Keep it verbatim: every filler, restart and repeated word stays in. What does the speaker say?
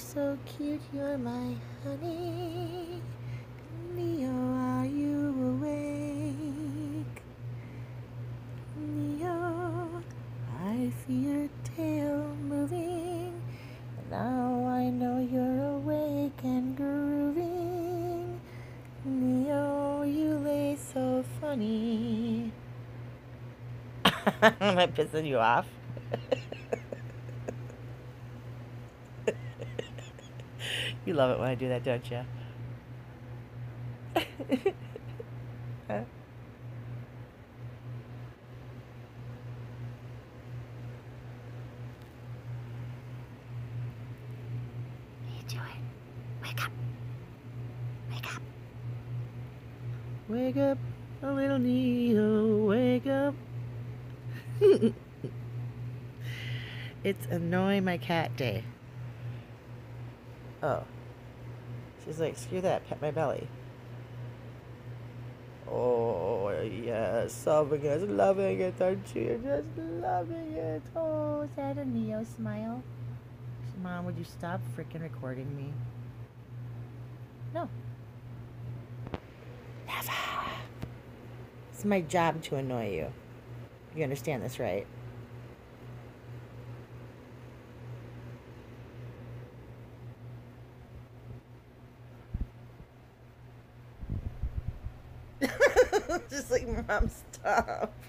so cute, you're my honey. Neo, are you awake? Neo, I see your tail moving. Now I know you're awake and grooving. Neo, you lay so funny. Am I pissing you off? You love it when I do that, don't you? Huh? What are you doing? Wake up. Wake up. Wake up, a little Neo, wake up. It's annoy my cat day. Oh. She's like, screw that, pet my belly. Oh, yes, someone is loving it, aren't you? You're just loving it. Oh, is that a Neo smile? Mom, would you stop freaking recording me? No. Never. It's my job to annoy you. You understand this, right? Just like, Mom, stop.